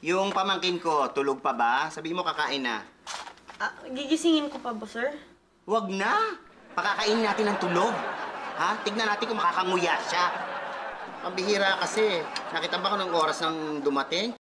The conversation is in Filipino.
Yung pamangkin ko, tulog pa ba? Sabi mo kakain na. Gigisingin ko pa ba, sir? Wag na! Pakakainin natin ng tulog. Ha? Tignan natin kung makakanguya siya. Pambihira kasi. Nakita ba ko ng oras ng dumating?